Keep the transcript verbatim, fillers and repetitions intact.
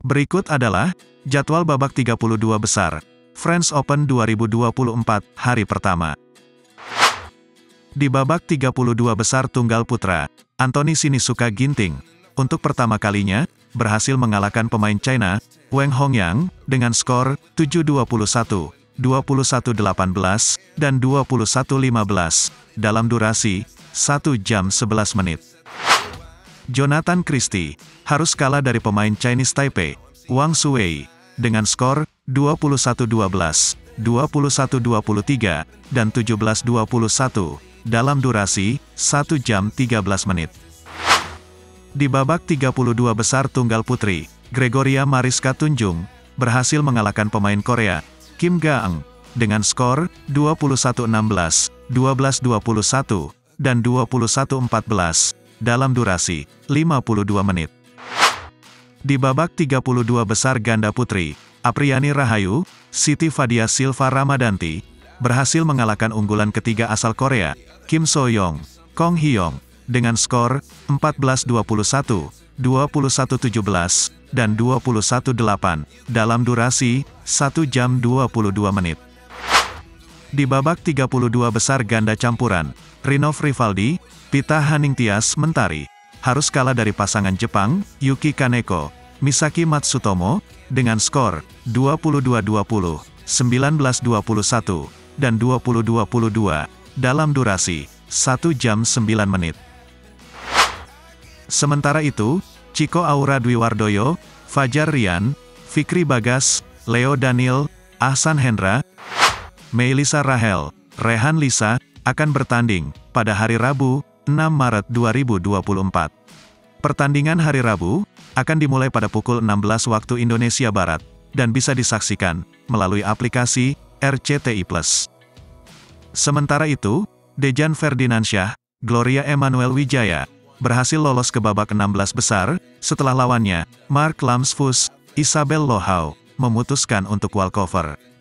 Berikut adalah jadwal babak tiga puluh dua besar French Open dua ribu dua puluh empat, hari pertama. Di babak tiga puluh dua besar tunggal putra, Anthony Sinisuka Ginting, untuk pertama kalinya, berhasil mengalahkan pemain China, Wang Hongyang, dengan skor tujuh dua puluh satu, dua puluh satu delapan belas, dan dua puluh satu lima belas, dalam durasi satu jam sebelas menit. Jonathan Christie harus kalah dari pemain Chinese Taipei, Wang Shuwei, dengan skor dua puluh satu dua belas, dua puluh satu dua puluh tiga, dan tujuh belas dua puluh satu, dalam durasi satu jam tiga belas menit. Di babak tiga puluh dua besar tunggal putri, Gregoria Mariska Tunjung berhasil mengalahkan pemain Korea, Kim Ga-eun, dengan skor dua puluh satu enam belas, dua belas dua puluh satu, dan dua puluh satu empat belas, dalam durasi lima puluh dua menit. Di babak tiga puluh dua besar ganda putri, Apriani Rahayu, Siti Fadia Silva Ramadanti, berhasil mengalahkan unggulan ketiga asal Korea, Kim So-young, Kong Hyong, dengan skor empat belas dua puluh satu, dua puluh satu tujuh belas, dan dua puluh satu delapan, dalam durasi satu jam dua puluh dua menit. Di babak tiga puluh dua besar ganda campuran, Rinov Rivaldi, Pita Haningtyas Mentari, harus kalah dari pasangan Jepang, Yuki Kaneko, Misaki Matsutomo, dengan skor dua puluh dua dua puluh, sembilan belas dua puluh satu, dan dua puluh dua puluh dua, dalam durasi satu jam sembilan menit. Sementara itu, Chico Aura Dwi Wardoyo, Fajar Rian, Fikri Bagas, Leo Daniel, Ahsan Hendra, Meilisa Rahel, Rehan Lisa, akan bertanding pada hari Rabu, enam Maret dua ribu dua puluh empat. Pertandingan hari Rabu akan dimulai pada pukul enam belas waktu Indonesia Barat, dan bisa disaksikan melalui aplikasi R C T I Plus. Sementara itu, Dejan Ferdinansyah, Gloria Emmanuel Wijaya, berhasil lolos ke babak enam belas besar, setelah lawannya, Mark Lamsfus, Isabel Lohau, memutuskan untuk walkover.